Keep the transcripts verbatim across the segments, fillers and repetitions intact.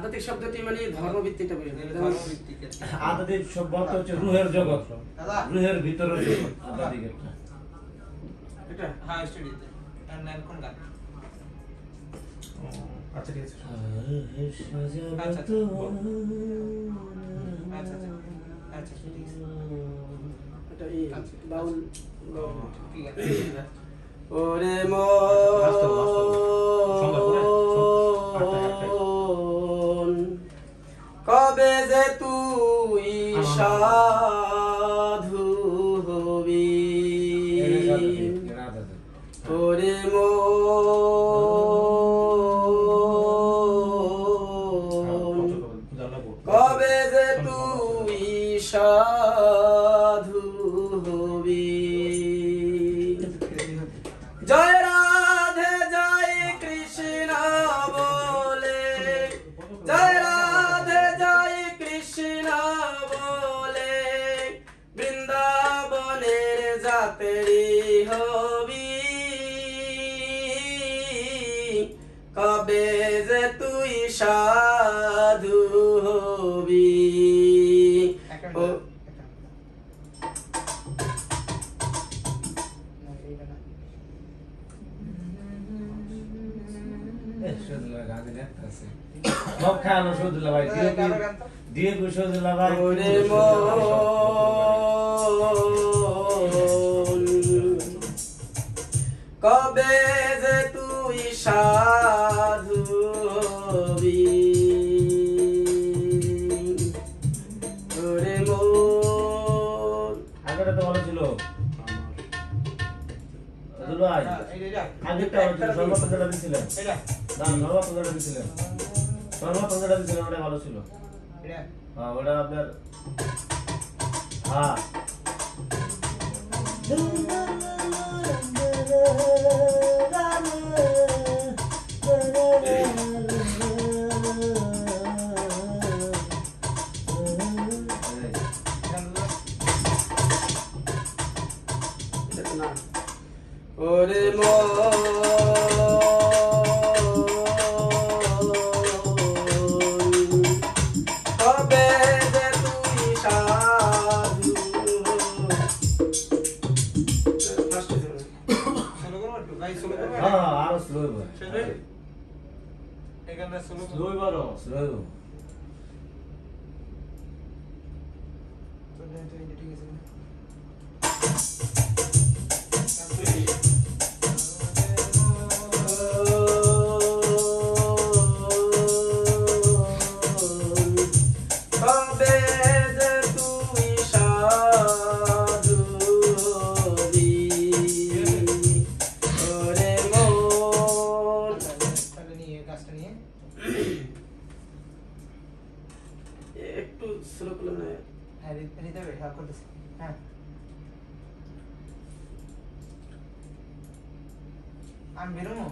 আধ্যাত্মিক শব্দটি মানে ধর্মভিত্তিকটা বুঝায়। ধর্মভিত্তিক আধ্যাত্মিক শব্দ হচ্ছে রুহের জগৎ, রুহের ভিতরের জগৎ আধ্যাত্মিক। এটা হ্যাঁ স্টাডিতে আর নাম কোন গান? আচ্ছা ঠিক আছে। আচ্ছা আচ্ছা আচ্ছা ঠিক আছে। এটা এই বাউল ঠিক আছে। ওরে মন কবে যে তুই সাধু হবি, ওরে মন কবে যে তুই সাধু হবি। জয় রাধে জয় কৃষ্ণ বলে, জয় রাধে জয় কৃষ্ণ বলে বৃন্দাবনের যাত্রী হবি। কবে যে তুই সাধু হবি। ও সব খায়ানো সৌদুল্লাহ ভাই দিয়ে দিয়ে গো সৌদুল্লাহ ভাই। ওরে মন কবে যে তুই সাধু হবি। ওরে মন আগেটা তো ভালো ছিল দুলু ভাই, আগেরটা ভালো ছিল। সর্বপ্রথমটা দিছিলেন এটা না, সর্বপ্রথমটা দিছিলেন, সর্বপ্রথমটা দিছিলেন ওটা ভালো ছিল। এটা হ্যাঁ ওটা আপনার হ্যাঁ ওরে মন কবে যে তুই সাধু। সোলো করো একটু ভাই, সোলো করো। হ্যাঁ আরো স্লো হবে, শেষ ভাই এই গানটা সোলো স্লো হবে আরো স্লো হবে। তো দেন তো এটা ঠিক আছে। কবে যে তুই সাধু হবি। ওরে মন তাহলে নিয়ে গাছটা নিয়ে একটু স্লো করলে না। হ্যাঁ নিতে হবে, হ্যাঁ করতেছি। হ্যাঁ আমি বেরোনো।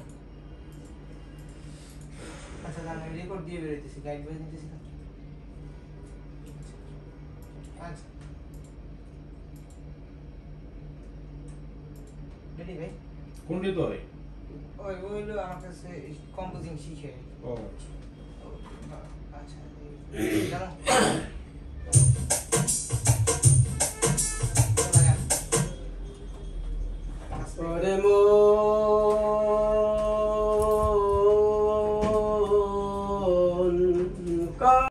আচ্ছা আমি রেকর্ড দিয়ে বেরোতেছি, গাইড বয়ে নিতেছি না। আচ্ছা রেডি ভাই? কোনটি তো হয়? ওই ওই হলো আমার কাছে কম্পোজিং শিখে। ও আচ্ছা চলো। ওরে মন